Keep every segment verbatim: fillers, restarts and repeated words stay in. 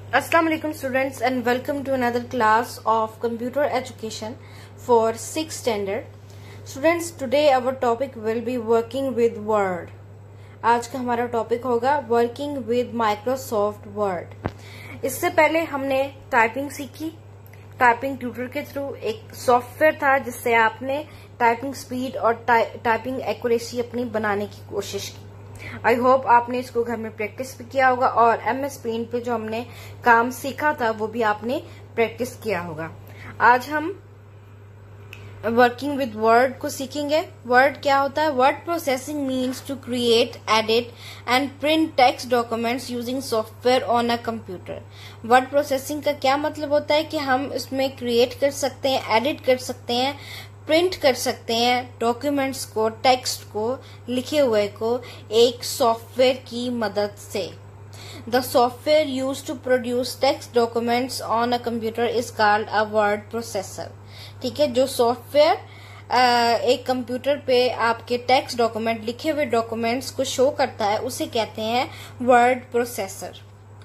Assalamu alaikum students and welcome to another class of computer education for sixth standard. Students, today our topic will be working with Word. आज का हमारा topic होगा working with Microsoft word. इससे पहले हमने typing सीखी। Typing tutor के through एक सॉफ्टवेयर था जिससे आपने टाइपिंग स्पीड और टाइपिंग एक्यूरेसी अपनी बनाने की कोशिश की। आई होप आपने इसको घर में प्रैक्टिस भी किया होगा और एम एस पेंट पे जो हमने काम सीखा था वो भी आपने प्रैक्टिस किया होगा। आज हम वर्किंग विद वर्ड को सीखेंगे। वर्ड क्या होता है? Word processing means to create, edit and print text documents using software on a computer. Word processing का क्या मतलब होता है कि हम इसमें क्रिएट कर सकते हैं, एडिट कर सकते हैं, प्रिंट कर सकते हैं डॉक्यूमेंट्स को, टेक्स्ट को, लिखे हुए को एक सॉफ्टवेयर की मदद से। The software used to produce text documents on a computer is called a word processor. ठीक है, जो सॉफ्टवेयर एक कंप्यूटर पे आपके टेक्स्ट डॉक्यूमेंट, लिखे हुए डॉक्यूमेंट्स को शो करता है उसे कहते हैं word processor.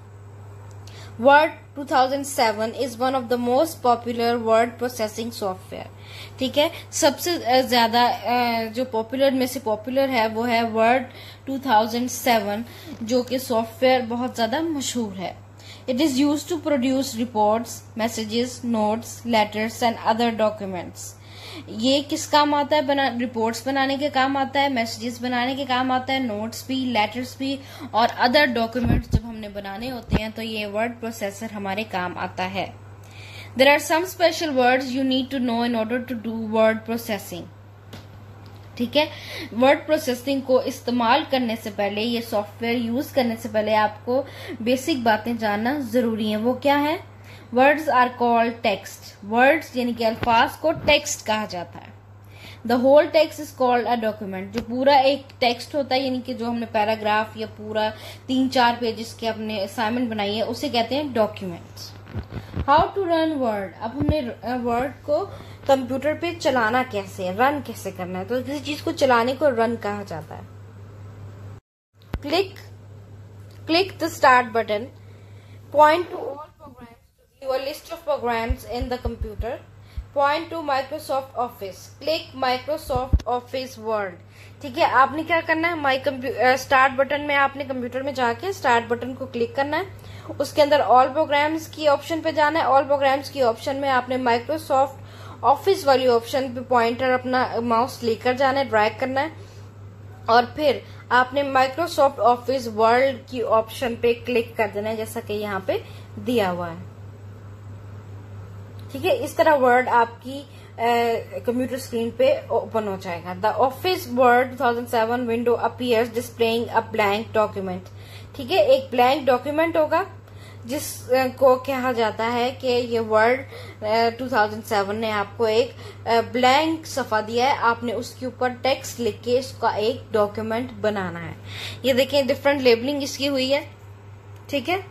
Word two thousand seven is one of the most popular word processing software. ठीक है, सबसे ज्यादा जो पॉपुलर में से पॉपुलर है वो है वर्ड टू थाउजेंड सेवन, जो कि सॉफ्टवेयर बहुत ज्यादा मशहूर है। It is used to produce reports, messages, notes, letters and other documents. ये किस काम आता है? बना रिपोर्ट्स बनाने के काम आता है, मैसेजेस बनाने के काम आता है, नोट्स भी, लेटर्स भी और अदर डॉक्यूमेंट्स जब हमने बनाने होते हैं तो ये वर्ड प्रोसेसर हमारे काम आता है। There are some special words you need to know in order to do word processing. ठीक है, वर्ड प्रोसेसिंग को इस्तेमाल करने से पहले, ये सॉफ्टवेयर यूज करने से पहले आपको बेसिक बातें जानना जरूरी है। वो क्या है? Words are called text. Words यानी कि अल्फाज को टेक्स्ट कहा जाता है। The whole text is called a document. जो पूरा एक टेक्स्ट होता है यानी कि जो हमने पैराग्राफ या पूरा तीन चार पेजेस के अपने असाइनमेंट बनाई है उसे कहते हैं documents. How to run Word. अब हमने वर्ड को कंप्यूटर पे चलाना कैसे, रन कैसे करना है। तो किसी चीज को चलाने को रन कहा जाता है। Click click the start button, point to all programs to view a list of programs in the computer, point to Microsoft Office, click Microsoft Office Word. ठीक है, आपने क्या करना है? माई कंप्यूटर स्टार्ट बटन में आपने कंप्यूटर में जाके स्टार्ट बटन को क्लिक करना है। उसके अंदर ऑल प्रोग्राम्स की ऑप्शन पे जाना है। ऑल प्रोग्राम्स की ऑप्शन में आपने माइक्रोसॉफ्ट ऑफिस वाली ऑप्शन पे पॉइंटर अपना माउस लेकर जाना है, ड्रैग करना है और फिर आपने माइक्रोसॉफ्ट ऑफिस वर्ड की ऑप्शन पे क्लिक कर देना है, जैसा कि यहाँ पे दिया हुआ है। ठीक है, इस तरह वर्ड आपकी कंप्यूटर स्क्रीन पे ओपन हो जाएगा। The Office Word two thousand seven window appears displaying a blank document. ठीक है, एक ब्लैंक डॉक्यूमेंट होगा जिसको कहा जाता है कि ये वर्ड टू थाउजेंड सेवन ने आपको एक ब्लैंक सफा दिया है, आपने उसके ऊपर टेक्स्ट लिख के इसका एक डॉक्यूमेंट बनाना है। ये देखें, डिफरेंट लेबलिंग इसकी हुई है। ठीक है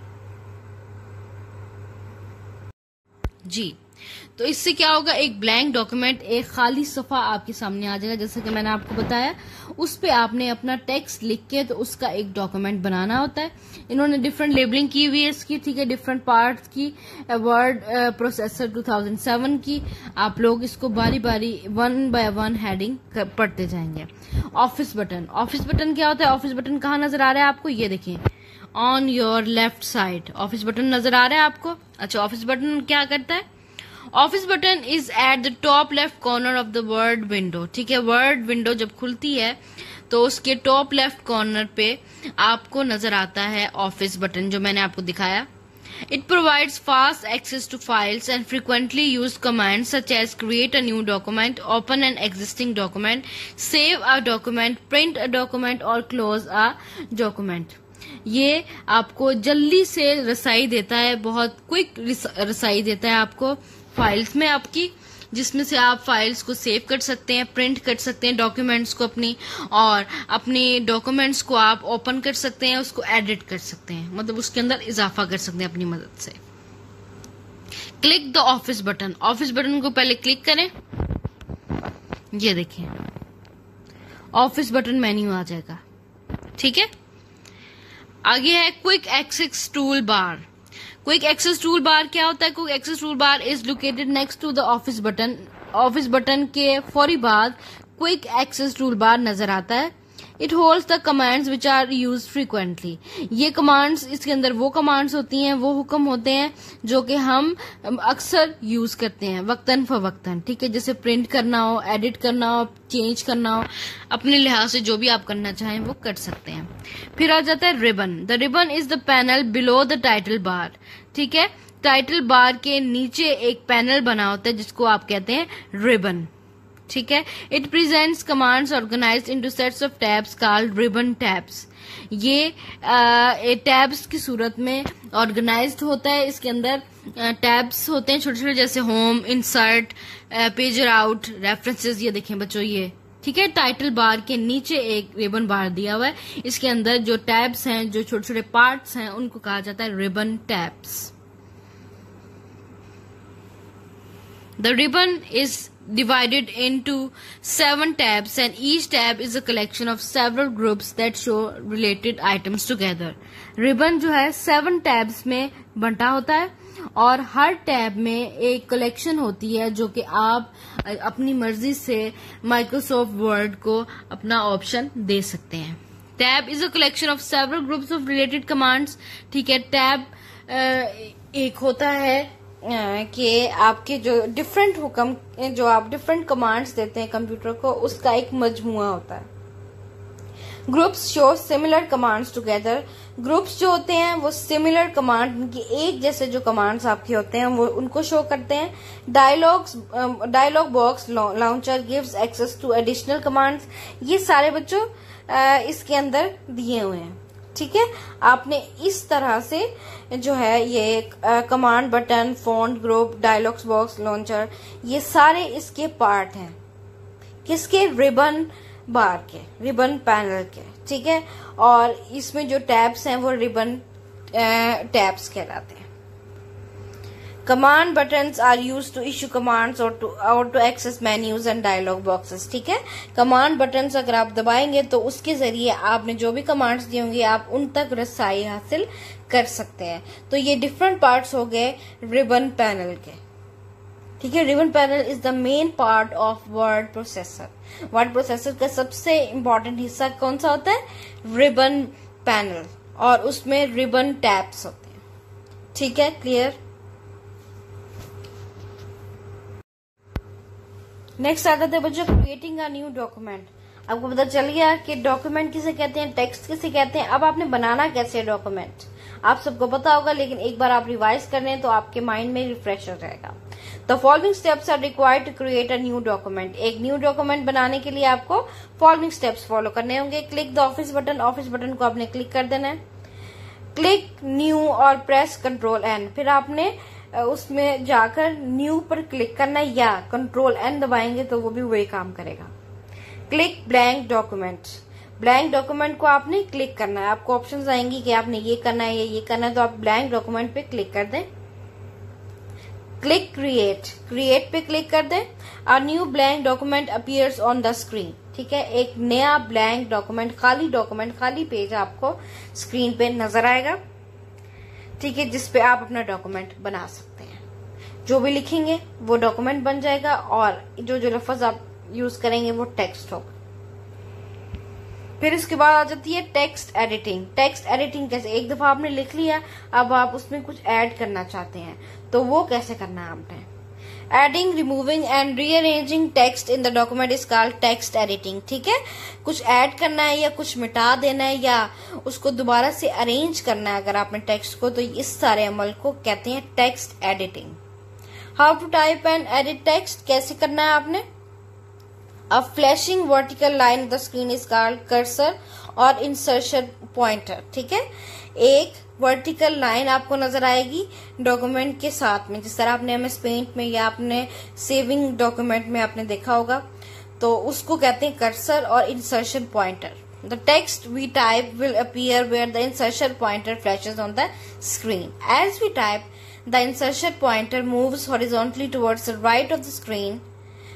जी, तो इससे क्या होगा? एक ब्लैंक डॉक्यूमेंट, एक खाली सफा आपके सामने आ जाएगा। जैसे कि मैंने आपको बताया, उस पे आपने अपना टेक्स्ट लिख के तो उसका एक डॉक्यूमेंट बनाना होता है। इन्होंने डिफरेंट लेबलिंग की हुई है इसकी। ठीक है, डिफरेंट पार्ट्स की word processor two thousand seven की। आप लोग इसको बारी बारी वन बाय वन हेडिंग पढ़ते जाएंगे। Office button. ऑफिस बटन क्या होता है? ऑफिस बटन कहाँ नजर आ रहा है आपको? ये देखिए, on your left side Office button नजर आ रहा है आपको। अच्छा, ऑफिस बटन क्या करता है? Office button is at the top left corner of the Word window. ठीक है, वर्ड विंडो जब खुलती है तो उसके टॉप लेफ्ट कॉर्नर पे आपको नजर आता है ऑफिस बटन, जो मैंने आपको दिखाया। It provides fast access to files and frequently used commands such as create a new document, open an existing document, save a document, print a document और क्लोज अ डॉक्यूमेंट। ये आपको जल्दी से रसाई देता है, बहुत क्विक रसाई देता है आपको फाइल्स में आपकी, जिसमें से आप फाइल्स को सेव कर सकते हैं, प्रिंट कर सकते हैं डॉक्यूमेंट्स को अपनी, और अपने डॉक्यूमेंट्स को आप ओपन कर सकते हैं, उसको एडिट कर सकते हैं, मतलब उसके अंदर इजाफा कर सकते हैं अपनी मदद से। Click the Office button. Office button को पहले क्लिक करें। ये देखिए, ऑफिस बटन मेन्यू आ जाएगा। ठीक है, आगे है quick access tool bar. Quick access tool bar क्या होता है? Quick access tool bar is located next to the Office button. Office button के फौरी बाद क्विक एक्सेस टूल बार नजर आता है। It holds the commands which are use frequently. ये कमांड्स, इसके अंदर वो कमांड्स होती हैं, वो हुक्म होते हैं जो कि हम अक्सर यूज करते हैं वक्तन फवक्तन, ठीक है। जैसे प्रिंट करना हो, एडिट करना हो, चेंज करना हो, अपने लिहाज से जो भी आप करना चाहें वो कर सकते हैं। फिर आ जाता है ribbon. The ribbon is the panel below the title bar, ठीक है। टाइटल बार के नीचे एक पैनल बना होता है जिसको आप कहते हैं रिबन, ठीक है। It presents commands organized into sets of tabs called ribbon tabs. ये टैब्स की सूरत में ऑर्गेनाइज्ड होता है। इसके अंदर टैब्स होते हैं छोटे छोटे, जैसे home, insert, page layout, references. ये देखें बच्चों, ये ठीक है। टाइटल बार के नीचे एक रिबन बार दिया हुआ है। इसके अंदर जो टैब्स हैं, जो छोटे छोटे पार्ट्स हैं, उनको कहा जाता है ribbon tabs. The ribbon is divided into seven tabs and each tab is a collection of several groups that show related items together. Ribbon जो है seven tabs में बंटा होता है और हर टैब में एक कलेक्शन होती है जो कि आप अपनी मर्जी से माइक्रोसॉफ्ट वर्ड को अपना ऑप्शन दे सकते हैं। Tab is a collection of several groups of related commands, ठीक है। टैब एक होता है कि आपके जो डिफरेंट हुक्म, जो आप डिफरेंट कमांड्स देते हैं कंप्यूटर को, उसका एक मजमुआ होता है। Groups show similar commands together. Groups जो होते हैं वो सिमिलर कमांड, उनकी एक जैसे जो कमांड्स आपके होते हैं वो उनको शो करते हैं। Dialogs dialog box launcher gives access to additional commands. ये सारे बच्चों इसके अंदर दिए हुए हैं, ठीक है। आपने इस तरह से जो है ये command button, font group, dialogs box, launcher, ये सारे इसके पार्ट हैं। किसके? रिबन बार के, रिबन पैनल के, ठीक है। और इसमें जो टैब्स हैं वो रिबन टैब्स कहलाते हैं। Command buttons are use to issue commands और टू और to access menus and dialog boxes, ठीक है। कमांड बटन्स अगर आप दबाएंगे तो उसके जरिए आपने जो भी कमांड्स दी होंगी आप उन तक रसाई हासिल कर सकते हैं। तो ये डिफरेंट पार्ट्स हो गए रिबन पैनल के, ठीक है। Ribbon panel is the main part of word processor. Word processor का सबसे इम्पोर्टेंट हिस्सा कौन सा होता है? रिबन पैनल, और उसमें रिबन टैब्स होते हैं, ठीक है। क्लियर? नेक्स्ट आ जाते हैं बच्चों क्रिएटिंग अ न्यू डॉक्यूमेंट। आपको पता चल गया कि डॉक्यूमेंट किसे कहते हैं, टेक्स्ट किसे कहते हैं। अब आपने बनाना कैसे है डॉक्यूमेंट, आप सबको पता होगा, लेकिन एक बार आप रिवाइज कर लें तो आपके माइंड में रिफ्रेश हो जाएगा। The following steps are required to create a new document. एक न्यू डॉक्यूमेंट बनाने के लिए आपको फॉलोइंग स्टेप्स फॉलो करने होंगे। Click the Office button. Office button को आपने क्लिक कर देना है। क्लिक न्यू और प्रेस कंट्रोल एन। फिर आपने उसमें जाकर न्यू पर क्लिक करना है या कंट्रोल एन दबाएंगे तो वो भी वही काम करेगा। Click blank document. Blank document को आपने क्लिक करना है। आपको ऑप्शंस आएंगी कि आपने ये करना है या ये करना है, तो आप ब्लैंक डॉक्यूमेंट पे क्लिक कर दें। Click create. क्रिएट पे क्लिक कर दें। A new blank document appears on the screen, ठीक है। एक नया ब्लैंक डॉक्यूमेंट, खाली डॉक्यूमेंट, खाली पेज आपको स्क्रीन पे नजर आएगा, ठीक है, जिसपे आप अपना डॉक्यूमेंट बना सकते हैं। जो भी लिखेंगे वो डॉक्यूमेंट बन जाएगा और जो जो लफ्ज आप यूज करेंगे वो टेक्स्ट होगा। फिर इसके बाद आ जाती है टेक्स्ट एडिटिंग। टेक्स्ट एडिटिंग कैसे? एक दफा आपने लिख लिया, अब आप उसमें कुछ ऐड करना चाहते हैं तो वो कैसे करना है आपने? Adding, removing and rearranging text in the document is called text editing, ठीक है। कुछ ऐड करना है या कुछ मिटा देना है या उसको दोबारा से अरेंज करना है अगर आपने टेक्स्ट को, तो इस सारे अमल को कहते हैं text editing. How to type and edit text, कैसे करना है आपने? A flashing vertical line the screen is called cursor और इंसर्शन पॉइंटर, ठीक है। एक वर्टिकल लाइन आपको नजर आएगी डॉक्यूमेंट के साथ में, जिस तरह आपने एमएस पेंट में या आपने सेविंग डॉक्यूमेंट में आपने देखा होगा, तो उसको कहते हैं कर्सर और insertion pointer. The text we type will appear where the insertion pointer flashes on the screen. As we type, the insertion pointer moves horizontally towards the right of the screen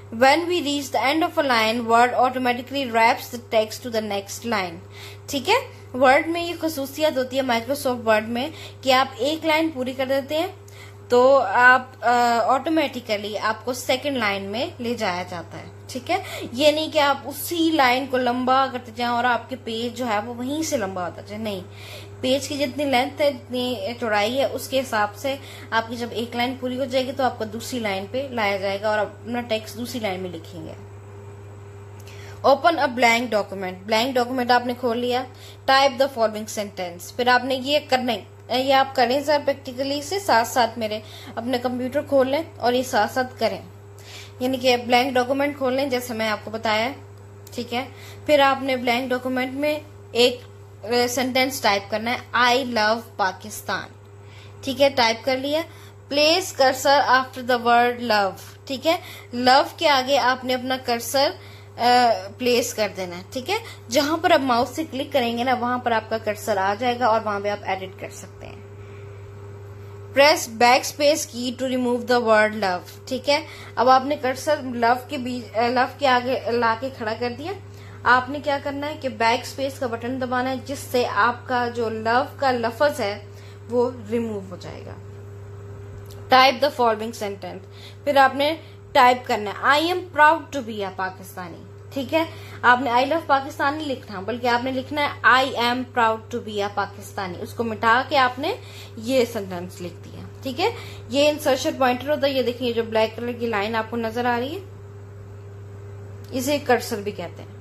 When we reach the end of a line, Word automatically wraps the text to the next line. ठीक है, word में ये खसूसियत होती है Microsoft word में कि आप एक लाइन पूरी कर देते हैं तो आप ऑटोमेटिकली uh, आपको सेकंड लाइन में ले जाया जाता है। ठीक है, ये नहीं कि आप उसी लाइन को लंबा करते जाएं और आपके पेज जो है वो वहीं से लंबा होता जाए। नहीं, पेज की जितनी लेंथ है, जितनी चौड़ाई है, उसके हिसाब से आपकी जब एक लाइन पूरी हो जाएगी तो आपको दूसरी लाइन पे लाया जाएगा और अपना टेक्स्ट दूसरी लाइन में लिखेंगे। Open a blank document. Blank document आपने खोल लिया। Type the following sentence. फिर आपने ये करना है, ये आप करें सर प्रैक्टिकली से साथ साथ मेरे अपने कंप्यूटर खोल लें और ये साथ साथ करें, यानी कि ब्लैंक डॉक्यूमेंट खोल लें जैसे मैं आपको बताया। ठीक है, फिर आपने ब्लैंक डॉक्यूमेंट में एक सेंटेंस टाइप करना है, आई लव पाकिस्तान। ठीक है, टाइप कर लिया। Place cursor after the word love. ठीक है, लव के आगे आपने अपना कर्सर प्लेस कर देना है। ठीक है, जहां पर आप माउस से क्लिक करेंगे ना वहां पर आपका कर्सर आ जाएगा और वहां पे आप एडिट कर सकते हैं। Press back space key to remove the word love. ठीक है, अब आपने कर्सर लव के बीच लव के आगे लाके खड़ा कर दिया। आपने क्या करना है कि बैक स्पेस का बटन दबाना है जिससे आपका जो लव का लफ्ज है वो रिमूव हो जाएगा। Type the following sentence. फिर आपने टाइप करना है, I am proud to be a Pakistani. ठीक है, आपने आई लव पाकिस्तानी लिखना बल्कि आपने लिखना है I am proud to be a Pakistani. उसको मिटा के आपने ये सेंटेंस लिख दिया। ठीक है, ये इंसर्शन पॉइंटर होता है। ये देखिए जो ब्लैक कलर की लाइन आपको नजर आ रही है, इसे कर्सर भी कहते हैं।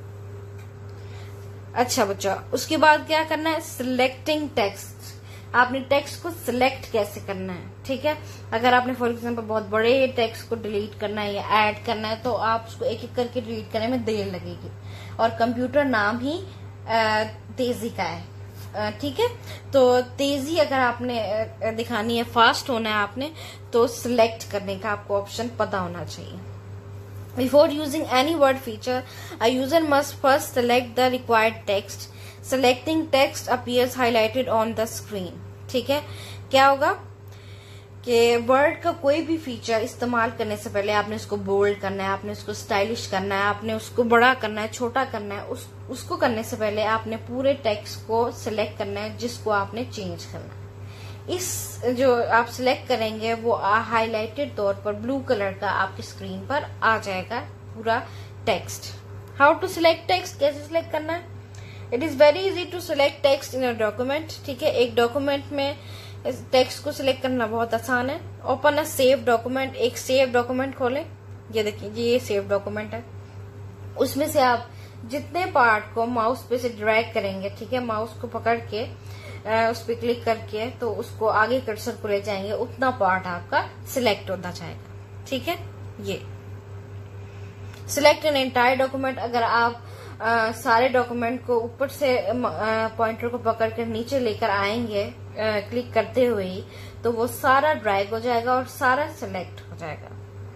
अच्छा बच्चा, उसके बाद क्या करना है, सिलेक्टिंग टेक्स्ट। आपने टेक्स्ट को सिलेक्ट कैसे करना है। ठीक है, अगर आपने फॉर एग्जांपल बहुत बड़े टेक्स्ट को डिलीट करना है या ऐड करना है तो आप उसको एक एक करके डिलीट करने में देर लगेगी और कंप्यूटर नाम ही तेजी का है। ठीक है, तो तेजी अगर आपने दिखानी है, फास्ट होना है आपने, तो सिलेक्ट करने का आपको ऑप्शन पता होना चाहिए। Before using any word feature, a user must first select the required text. Selecting text appears highlighted on the screen. ठीक है, क्या होगा कि वर्ड का कोई भी फीचर इस्तेमाल करने से पहले आपने उसको बोल्ड करना है, आपने उसको स्टाइलिश करना है, आपने उसको बड़ा करना है, छोटा करना है। उस उसको करने से पहले आपने पूरे टेक्स्ट को सिलेक्ट करना है जिसको आपने चेंज करना है। इस जो आप सिलेक्ट करेंगे वो हाईलाइटेड तौर पर ब्लू कलर का आपकी स्क्रीन पर आ जाएगा पूरा text. How to select text, कैसे सिलेक्ट करना है? It is very easy to select text in a document. ठीक है, एक डॉक्यूमेंट में टेक्स्ट को सिलेक्ट करना बहुत आसान है। Open a save document. एक सेव डॉक्यूमेंट खोलें। ये देखिए, ये सेव डॉक्यूमेंट है। उसमें से आप जितने पार्ट को माउस पे से ड्रैग करेंगे, ठीक है, माउस को पकड़ के उस पर क्लिक करके तो उसको आगे कर्सर को ले जाएंगे, उतना पार्ट आपका सिलेक्ट होता जाएगा। ठीक है, ये सिलेक्ट एन एंटायर डॉक्यूमेंट। अगर आप आ, सारे डॉक्यूमेंट को ऊपर से पॉइंटर को पकड़ कर नीचे लेकर आएंगे आ, क्लिक करते हुए ही, तो वो सारा ड्रैग हो जाएगा और सारा सिलेक्ट हो जाएगा।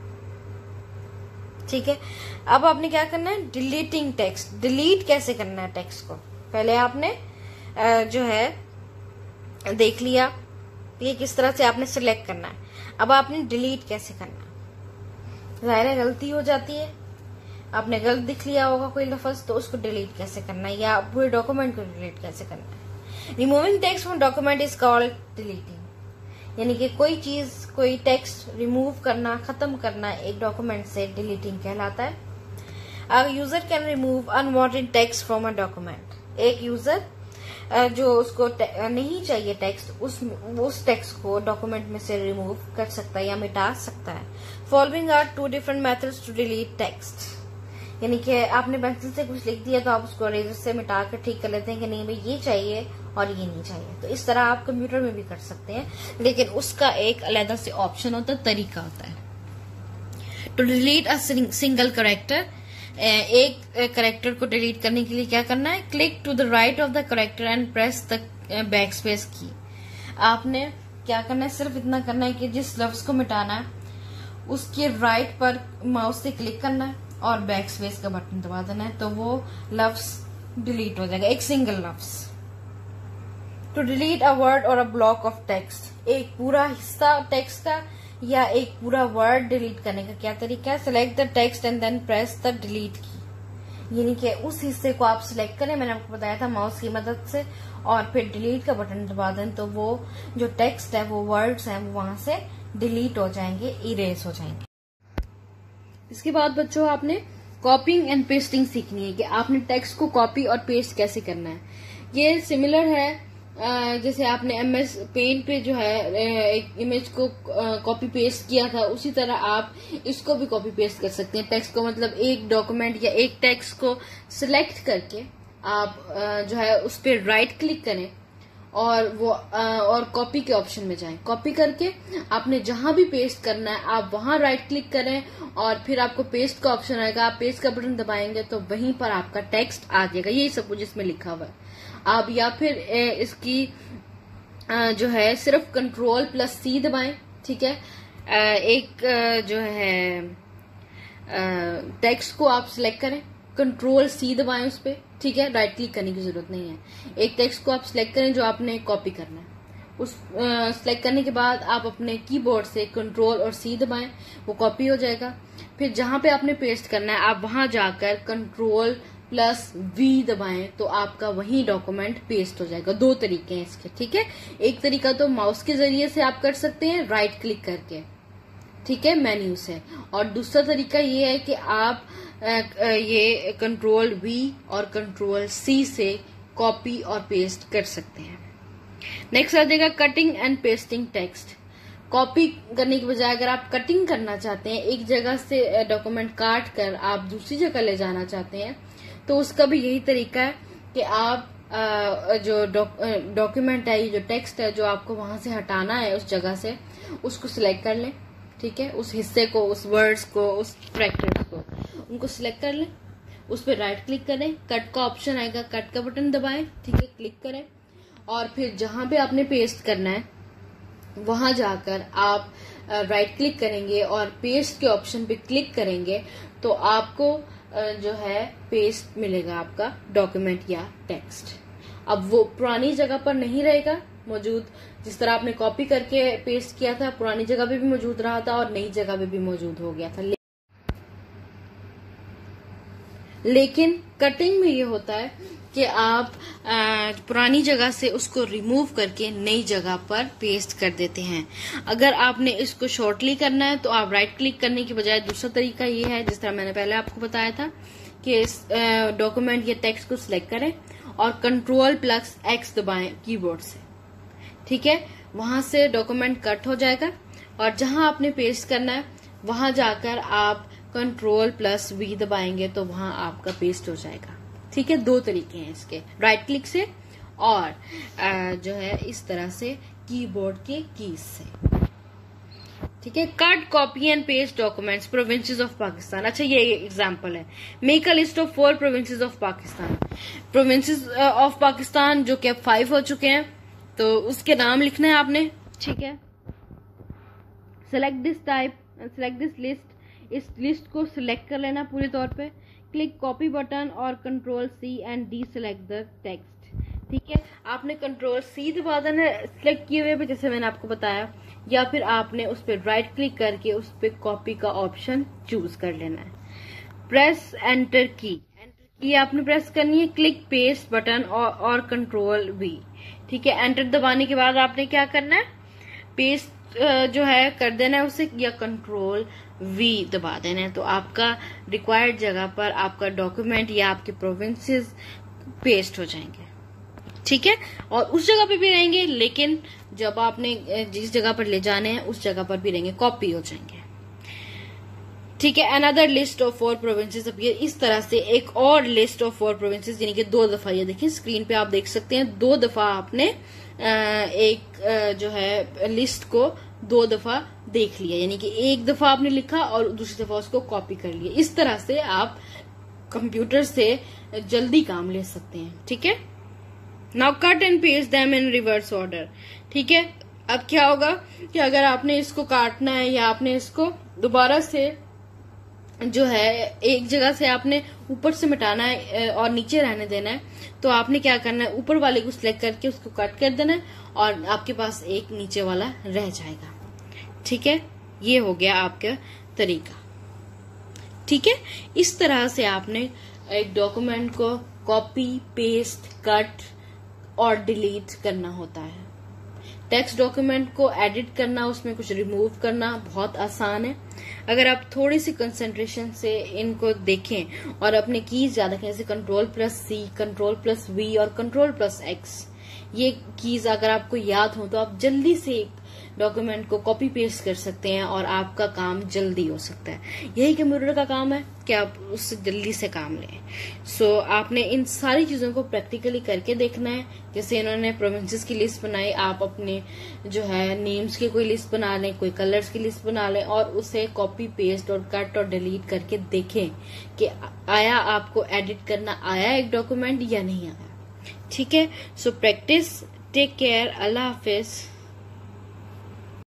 ठीक है, अब आपने क्या करना है, डिलीटिंग टेक्स्ट। डिलीट कैसे करना है टेक्स्ट को, पहले आपने आ, जो है देख लिया ये किस तरह से आपने सिलेक्ट करना है। अब आपने डिलीट कैसे करना है। जाहिर है गलती हो जाती है, आपने गलत दिख लिया होगा कोई लफ्ज, तो उसको डिलीट कैसे करना है या पूरे डॉक्यूमेंट को डिलीट कैसे करना है। Removing text from document is called deleting, यानी कि कोई चीज कोई टेक्स्ट रिमूव करना, खत्म करना एक डॉक्यूमेंट से डिलीटिंग कहलाता है। A user can remove unwanted text from a document. एक यूजर जो उसको नहीं चाहिए टेक्स्ट, उस उस टेक्स्ट को डॉक्यूमेंट में से रिमूव कर सकता है या मिटा सकता है। Following are two different methods to delete text, यानी कि आपने पेंसिल से कुछ लिख दिया तो आप उसको इरेजर से मिटा कर ठीक कर लेते हैं कि नहीं भाई ये चाहिए और ये नहीं चाहिए। तो इस तरह आप कंप्यूटर में भी कर सकते हैं, लेकिन उसका एक अलग से ऑप्शन होता है, तरीका होता है। To delete a single character, एक करेक्टर को डिलीट करने के लिए क्या करना है, click to the right of the character and press the back space key. आपने क्या करना है, सिर्फ इतना करना है कि जिस लफ्ज को मिटाना है उसके राइट पर माउस से क्लिक करना है और बैक स्पेस का बटन दबा देना है, तो वो लफ्ज डिलीट हो जाएगा, एक सिंगल लफ्ज। टू डिलीट अ वर्ड और अ ब्लॉक ऑफ टेक्स्ट, एक पूरा हिस्सा टेक्स्ट का या एक पूरा वर्ड डिलीट करने का क्या तरीका है? Select the text and then press the delete key, यानी कि उस हिस्से को आप सिलेक्ट करें, मैंने आपको बताया था माउस की मदद से, और फिर डिलीट का बटन दबा दें तो वो जो टेक्स्ट है, वो वर्ड्स हैं, वो वहां से डिलीट हो जाएंगे, इरेज हो जाएंगे। इसके बाद बच्चों आपने कॉपिंग एंड पेस्टिंग सीखनी है कि आपने टेक्स्ट को कॉपी और पेस्ट कैसे करना है। ये सिमिलर है जैसे आपने एमएस पेंट पे जो है एक इमेज को कॉपी पेस्ट किया था, उसी तरह आप इसको भी कॉपी पेस्ट कर सकते हैं। टेक्स्ट को मतलब एक डॉक्यूमेंट या एक टेक्स्ट को सिलेक्ट करके आप जो है उस पर राइट क्लिक करें और वो और कॉपी के ऑप्शन में जाएं। कॉपी करके आपने जहां भी पेस्ट करना है आप वहां राइट क्लिक करें और फिर आपको पेस्ट का ऑप्शन आएगा, आप पेस्ट का बटन दबाएंगे तो वहीं पर आपका टेक्स्ट आ जाएगा। यही सब कुछ इसमें लिखा हुआ है। आप या फिर इसकी जो है सिर्फ कंट्रोल प्लस सी दबाएं, ठीक है। एक जो है टेक्स्ट को आप सिलेक्ट करें, कंट्रोल सी दबाएं उस पर, ठीक है, राइट क्लिक करने की जरूरत नहीं है। एक टेक्स्ट को आप सिलेक्ट करें जो आपने कॉपी करना है, उस सिलेक्ट करने के बाद आप अपने कीबोर्ड से कंट्रोल और सी दबाएं, वो कॉपी हो जाएगा। फिर जहां पे आपने पेस्ट करना है आप वहां जाकर कंट्रोल प्लस वी दबाएं तो आपका वही डॉक्यूमेंट पेस्ट हो जाएगा। दो तरीके हैं इसके, ठीक है। एक तरीका तो माउस के जरिए से आप कर सकते हैं राइट क्लिक करके, ठीक है, मेन्यू से, और दूसरा तरीका ये है कि आप ये कंट्रोल वी और कंट्रोल सी से कॉपी और पेस्ट कर सकते हैं। नेक्स्ट आ जाएगा cutting and pasting text. Copy करने की बजाय अगर आप कटिंग करना चाहते हैं, एक जगह से डॉक्यूमेंट काट कर आप दूसरी जगह ले जाना चाहते हैं, तो उसका भी यही तरीका है कि आप जो डॉक्यूमेंट है, जो टेक्स्ट है जो आपको वहां से हटाना है उस जगह से, उसको सिलेक्ट कर लें, ठीक है, उस हिस्से को, उस वर्ड्स को, उस कैरेक्टर्स को, उनको सिलेक्ट कर लें, उस पर राइट क्लिक करें, कट का ऑप्शन आएगा, कट का बटन दबाएं, ठीक है, क्लिक करें, और फिर जहां पे आपने पेस्ट करना है वहां जाकर आप राइट क्लिक करेंगे और पेस्ट के ऑप्शन पे क्लिक करेंगे तो आपको जो है पेस्ट मिलेगा आपका डॉक्यूमेंट या टेक्स्ट। अब वो पुरानी जगह पर नहीं रहेगा मौजूद, जिस तरह आपने कॉपी करके पेस्ट किया था पुरानी जगह पे भी मौजूद रहा था और नई जगह पे भी मौजूद हो गया था। लेकिन कटिंग में ये होता है कि आप आ, पुरानी जगह से उसको रिमूव करके नई जगह पर पेस्ट कर देते हैं। अगर आपने इसको शॉर्टली करना है तो आप राइट क्लिक करने की बजाय दूसरा तरीका ये है, जिस तरह मैंने पहले आपको बताया था, कि इस डॉक्यूमेंट या टेक्स्ट को सिलेक्ट करें और कंट्रोल प्लस एक्स दबाएं कीबोर्ड से, ठीक है, वहां से डॉक्यूमेंट कट हो जाएगा और जहां आपने पेस्ट करना है वहां जाकर आप कंट्रोल प्लस वी दबाएंगे तो वहां आपका पेस्ट हो जाएगा, ठीक है। दो तरीके हैं इसके, राइट क्लिक से और आ, जो है इस तरह से कीबोर्ड के कीज से, ठीक है। Cut, copy and paste documents, provinces of Pakistan. अच्छा, ये एग्जांपल है, make a list of four provinces of Pakistan. Provinces of Pakistan जो कि अब फाइव हो चुके हैं, तो उसके नाम लिखना है आपने, ठीक है। Select this type, select this list, इस लिस्ट को सिलेक्ट कर लेना पूरे तौर पे, क्लिक कॉपी बटन और control C and D select the text, ठीक है। आपने कंट्रोल सी दबा देना सिलेक्ट किए हुए पे, जैसे मैंने आपको बताया, या फिर आपने उस पर राइट क्लिक करके उस पर कॉपी का ऑप्शन चूज कर लेना है। प्रेस एंटर की, एंटर की आपने प्रेस करनी है, क्लिक पेस्ट बटन और, और कंट्रोल वी, ठीक है। एंटर दबाने के बाद आपने क्या करना है, पेस्ट जो है कर देना है उसे, या कंट्रोल वी दबा देना है, तो आपका रिक्वायर्ड जगह पर आपका डॉक्यूमेंट या आपके प्रोविंसेस पेस्ट हो जाएंगे, ठीक है। और उस जगह पे भी रहेंगे, लेकिन जब आपने जिस जगह पर ले जाने हैं उस जगह पर भी रहेंगे, कॉपी हो जाएंगे, ठीक है। Another list of four provinces appear, इस तरह से एक और लिस्ट ऑफ फोर प्रोविंसेस, यानी कि दो दफा, ये देखिए स्क्रीन पे आप देख सकते हैं, दो दफा आपने एक जो है लिस्ट को दो दफा देख लिया, यानी कि एक दफा आपने लिखा और दूसरी दफा उसको कॉपी कर लिया। इस तरह से आप कंप्यूटर से जल्दी काम ले सकते हैं, ठीक है। Now cut and paste them in reverse order, ठीक है। अब क्या होगा कि अगर आपने इसको काटना है या आपने इसको दोबारा से जो है एक जगह से आपने ऊपर से मिटाना है और नीचे रहने देना है, तो आपने क्या करना है, ऊपर वाले को सिलेक्ट करके उसको कट कर देना है और आपके पास एक नीचे वाला रह जाएगा, ठीक है। ये हो गया आपका तरीका। ठीक है, इस तरह से आपने एक डॉक्यूमेंट को कॉपी, पेस्ट, कट और डिलीट करना होता है। टेक्स्ट डॉक्यूमेंट को एडिट करना, उसमें कुछ रिमूव करना बहुत आसान है। अगर आप थोड़ी सी कंसंट्रेशन से इनको देखें और अपने कीज ज्यादा देखें, जैसे control plus C, control plus V और कंट्रोल प्लस एक्स, ये कीज अगर आपको याद हो तो आप जल्दी से डॉक्यूमेंट को कॉपी पेस्ट कर सकते हैं और आपका काम जल्दी हो सकता है। यही कंप्यूटर का काम है कि आप उससे जल्दी से काम लें। सो so, आपने इन सारी चीजों को प्रैक्टिकली करके देखना है। जैसे इन्होंने प्रोविंसेस की लिस्ट बनाई, आप अपने जो है नेम्स की कोई लिस्ट बना लें, कोई कलर्स की लिस्ट बना लें और उसे कॉपी पेस्ट और कट और डिलीट करके देखें कि आया आपको एडिट करना आया एक डॉक्यूमेंट या नहीं आया। ठीक है, सो प्रैक्टिस, टेक केयर, अल्लाह हाफिज।